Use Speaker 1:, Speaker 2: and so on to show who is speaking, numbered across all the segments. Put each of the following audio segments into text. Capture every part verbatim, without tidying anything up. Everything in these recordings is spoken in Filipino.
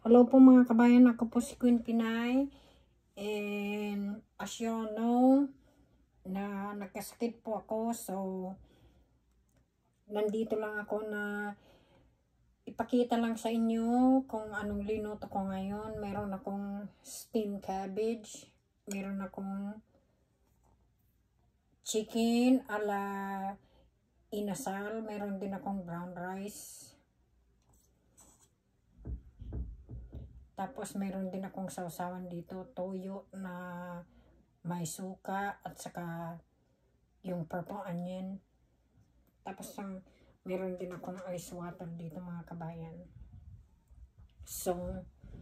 Speaker 1: Hello po mga kabayan, ako po si Queen Pinay. And as you know, na nagkasakit po ako. So, nandito lang ako na ipakita lang sa inyo kung anong linuto ko ngayon. Meron akong steamed cabbage. Meron akong chicken ala inasal. Meron din akong brown rice. Tapos meron din akong sausawan dito, toyo na may suka at saka yung purple onion. Tapos ang meron din akong ice water dito mga kabayan. So,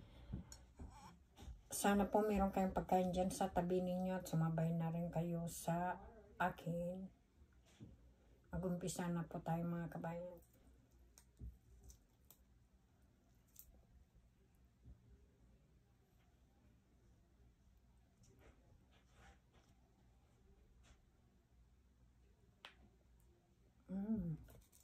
Speaker 1: sana po meron kayong pagkain dyan sa tabi ninyo at sumabay na rin kayo sa akin. Mag-umpisa na po tayo mga kabayan. Mm.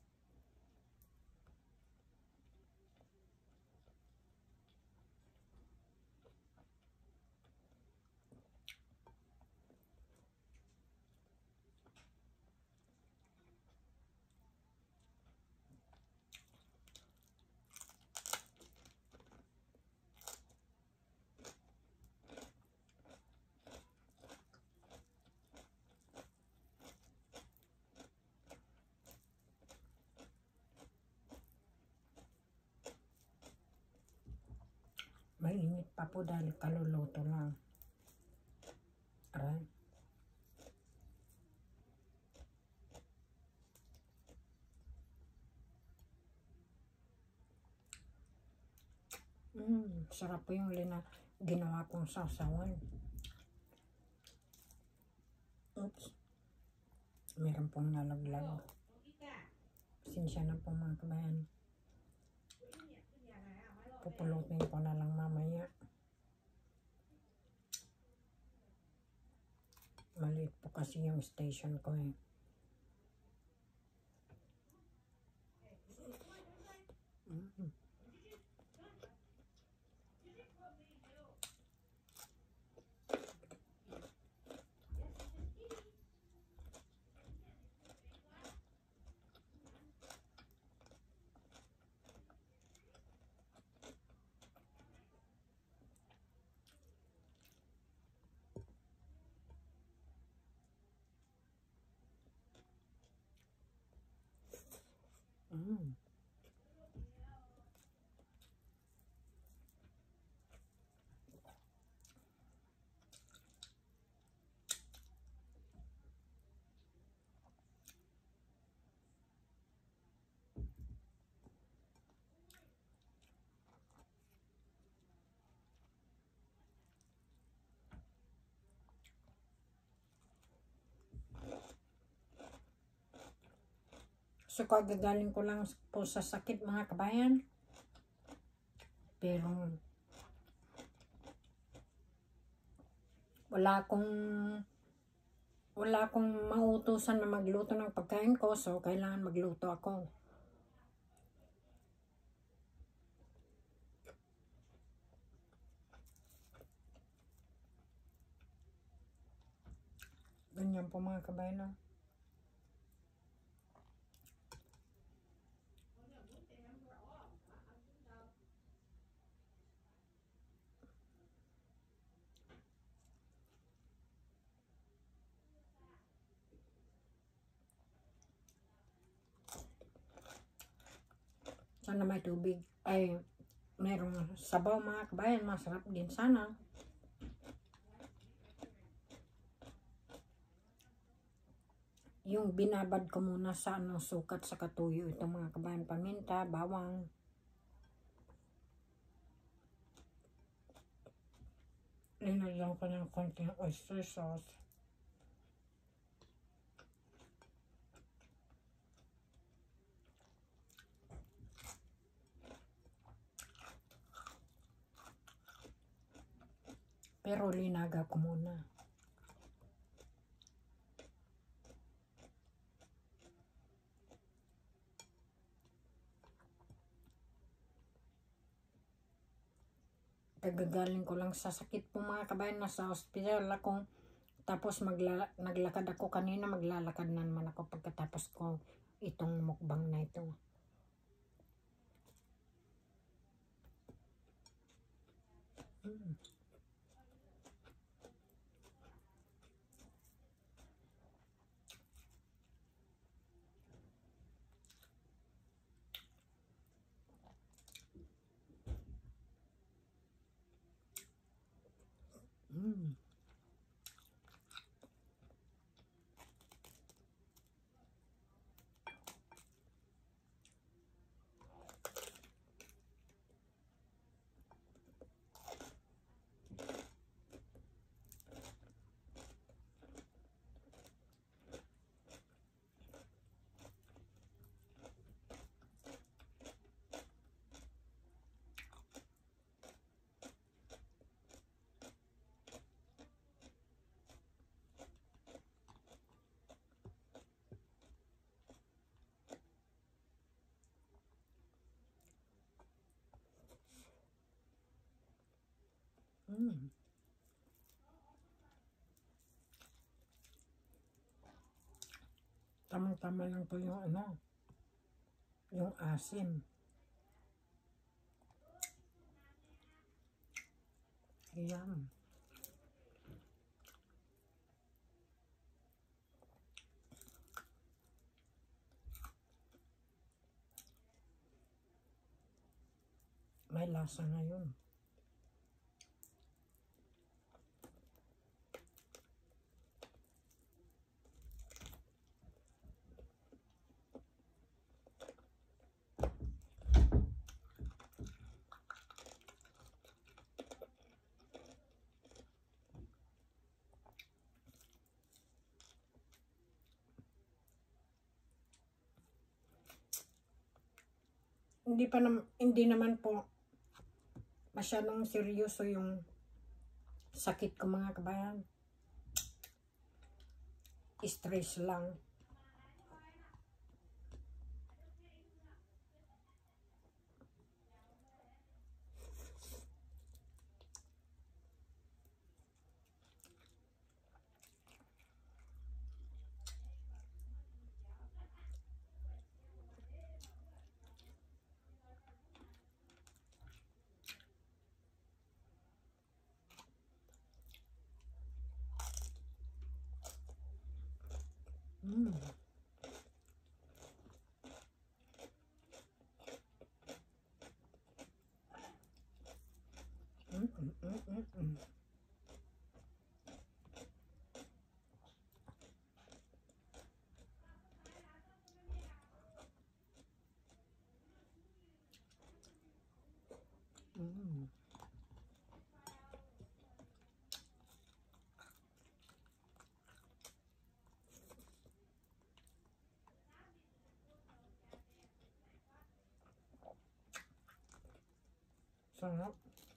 Speaker 1: Mainit pa po dahil kaluluto lang. Aray. Mm, sarap po yung lina, ginawa kong sausawan. Oops. Meron pong nalaglag. Sinsya na po mga kabayan. Pupulutin ko na lang mamaya. Maliit po kasi yung station ko eh. Mm. Mm. So, kagagaling ko lang po sa sakit mga kabayan. Pero, wala akong, wala akong mautusan na magluto ng pagkain ko. So, kailangan magluto ako. Ganyan po mga kabayan. No? Sana may tubig. Ay, merong sabaw mga kabayan. Masarap din sana. Yung binabad ko muna sa ano, sukat sa katuyo. Ito mga kabayan, paminta, bawang. Linagyan ko ng konting oyster sauce. Pero linaga ko muna. Kagagaling ko lang sa sakit po mga kabayan, nasa hospital ako. Tapos magla naglakad ako kanina, maglalakad na naman ako pagkatapos ko itong mukbang na ito. Mm. Mm. Mm. Tamang-tama lang po yung ano, yung asim. Ayan. May lasa ngayon. Hindi pa nam hindi naman po masyadong seryoso yung sakit ko mga kabayan. Stress lang. Mm. Mm, mm, mm, mm, mm. Mm. Sarap.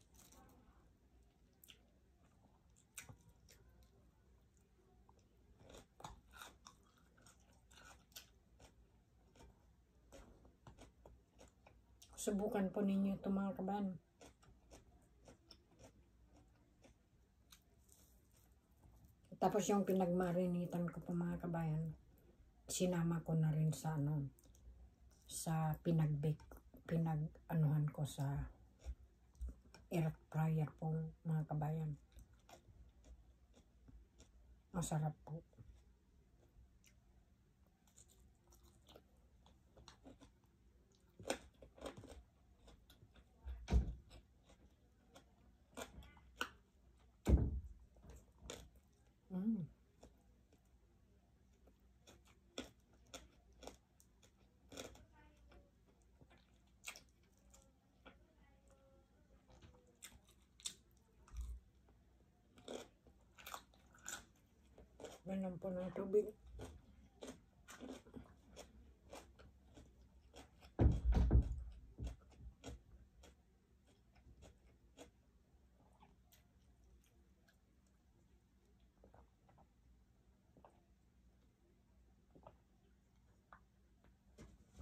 Speaker 1: Subukan po ninyo ito mga kabayan. Tapos yung pinagmarinitan ko po mga kabayan, sinama ko na rin sa ano, sa pinag-bake, pinag-anuhan ko sa air fryer po mga kabayan. Masarap po. Mm. Ganun po ng tubig.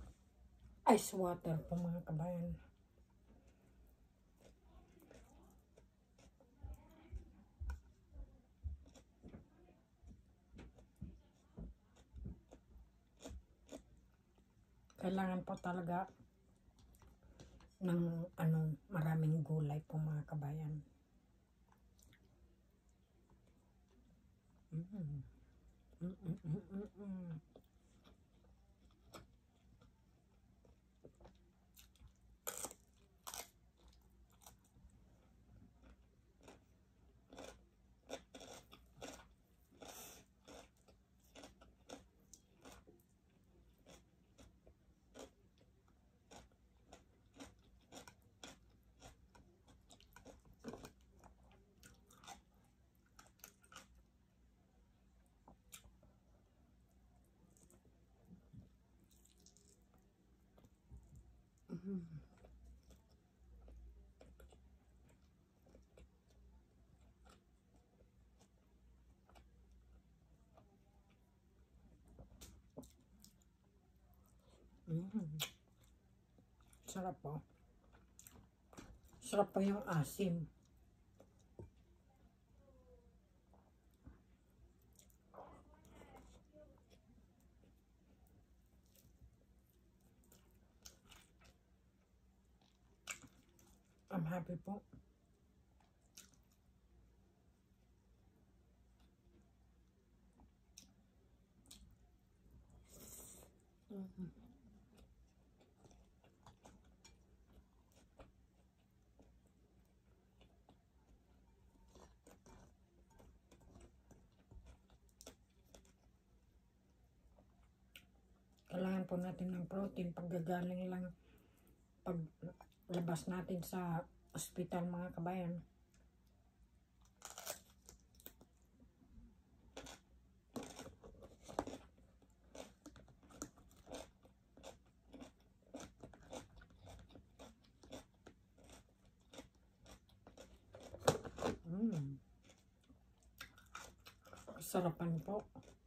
Speaker 1: Ice water po mga kabayan. kailangan po talaga ng ano, maraming gulay po mga kabayan. Mm -mm. Mm -mm -mm -mm -mm. Mm. Mm. Sarap po. Sarap po yung asim. I'm happy po. Mm-hmm. Kailangan po natin ng protein paggagaling lang, paglabas natin sa ospital mga kabayan. Mm. Sarapan po.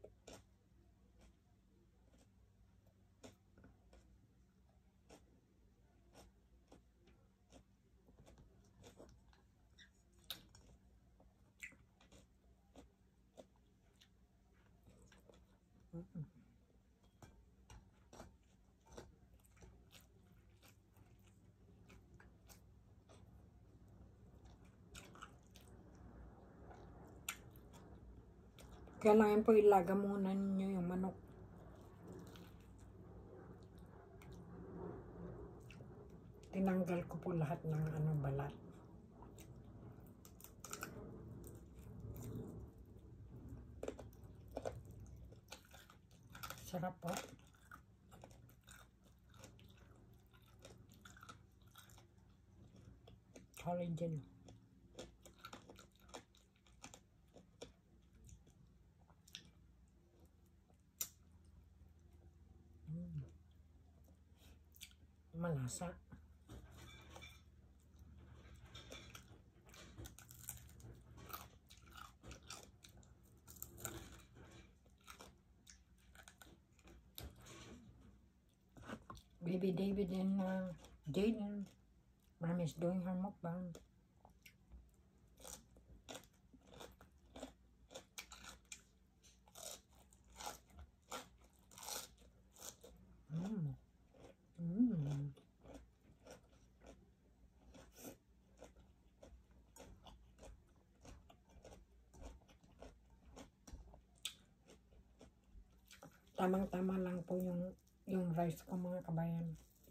Speaker 1: Mm. Kailangan po ilaga muna ninyo yung manok. Tinanggal ko po lahat ng ano, balat. Sarap po. Collagen. Mm. Malasa. Baby David and uh, Jaden, Mom is doing her mukbang. Mm. Mm. Tamang-tama lang po yung yung rice ko mga kabayan.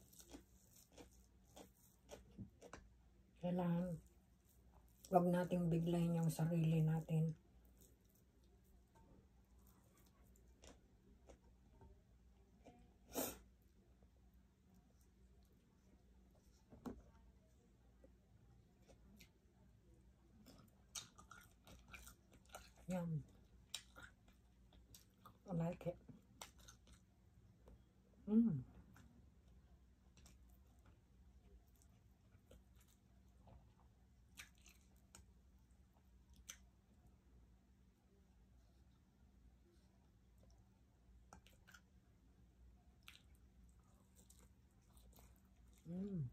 Speaker 1: Kailangan wag nating biglayin yung sarili natin. Yum. I like it. Mm. Mm.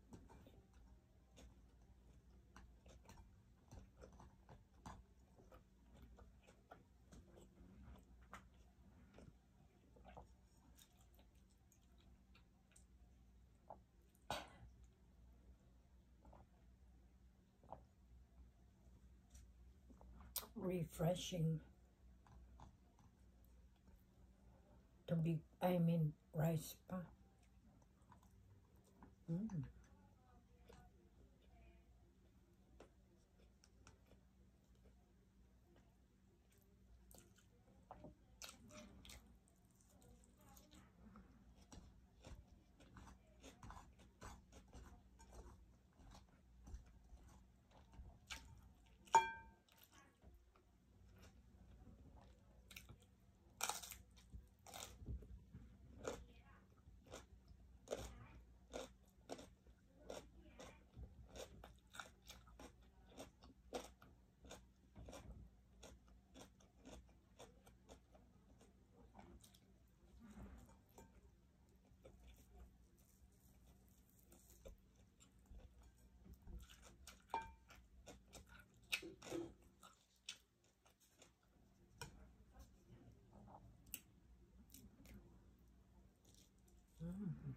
Speaker 1: refreshing. Tubig, I mean, rice pa. Mm. Mm.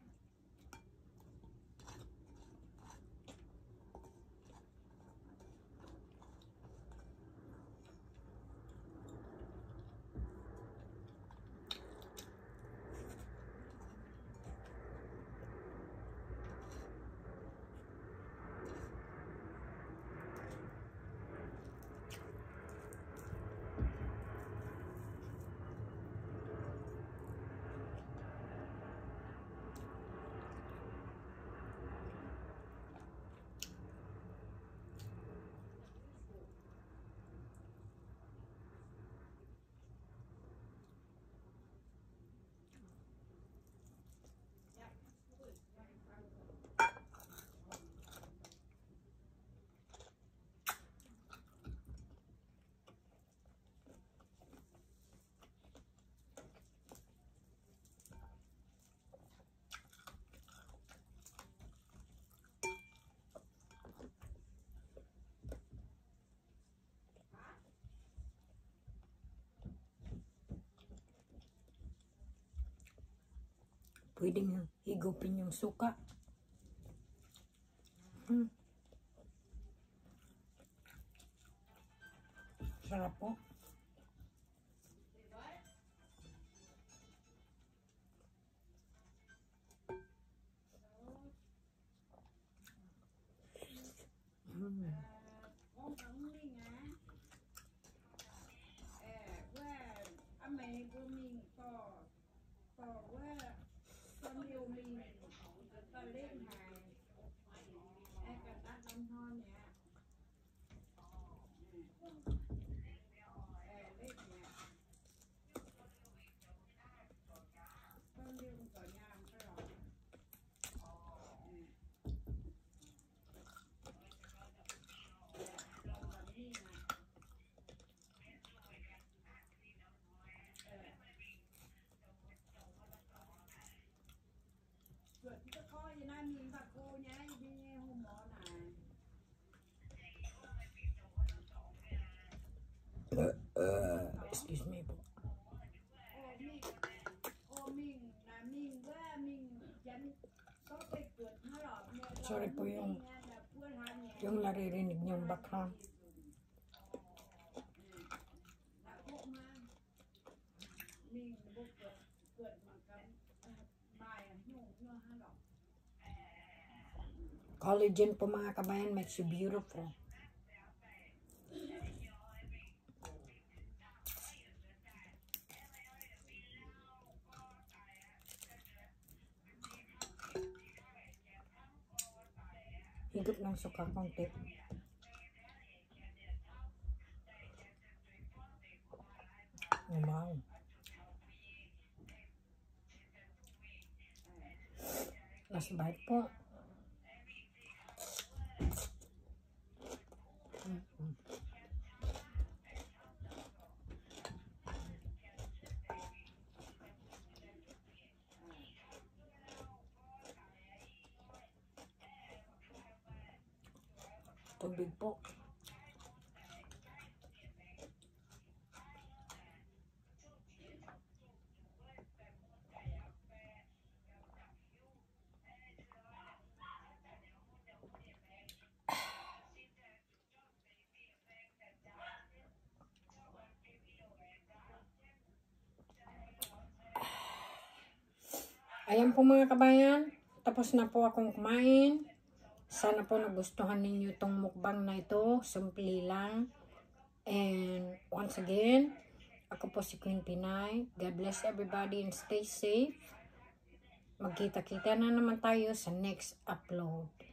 Speaker 1: Pwedeng higupin yung suka. Hmm. Sarap po. Hmm. Uh, uh, excuse me po. Sorry po yung yung naririnig niyong background. Collagen po mga kabayan makes you beautiful. Higop ng suka konti. Wow. Last bite po. Mm-hmm. Tubig po. ayan po mga kabayan, tapos na po akong kumain. Sana po nagustuhan ninyo itong mukbang na ito. Simple lang. And once again, ako po si Queen Pinay. God bless everybody and stay safe. Magkita-kita na naman tayo sa next upload.